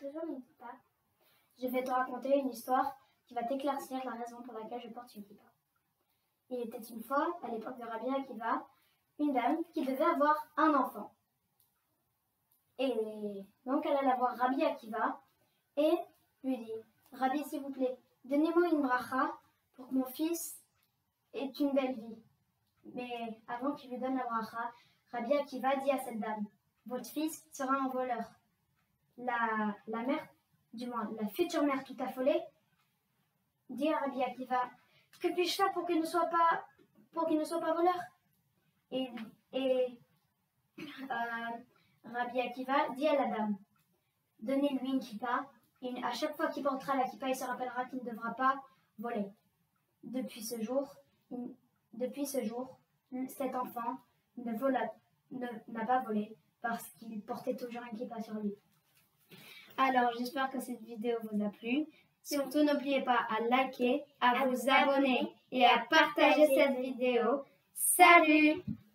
toujours une kippa, je vais te raconter une histoire qui va t'éclaircir la raison pour laquelle je porte une kippa. Il était une fois, à l'époque de Rabbi Akiva, une dame qui devait avoir un enfant. Et donc elle alla voir Rabbi Akiva et lui dit « Rabbi, s'il vous plaît, donnez-moi une bracha pour que mon fils ait une belle vie. » Mais avant qu'il lui donne la bracha, Rabbi Akiva dit à cette dame « Votre fils sera un voleur. » La mère, du moins la future mère tout affolée, dit à Rabbi Akiva « Que puis-je faire pour qu'il ne soit pas voleur ?» Et Rabbi Akiva dit à la dame « Donnez-lui une kippa, et à chaque fois qu'il portera la kippa, il se rappellera qu'il ne devra pas voler. » Depuis ce jour, cet enfant n'a pas volé parce qu'il portait toujours une kippa sur lui. Alors, j'espère que cette vidéo vous a plu. Surtout, n'oubliez pas à liker, à vous abonner et à partager cette vidéo. Salut!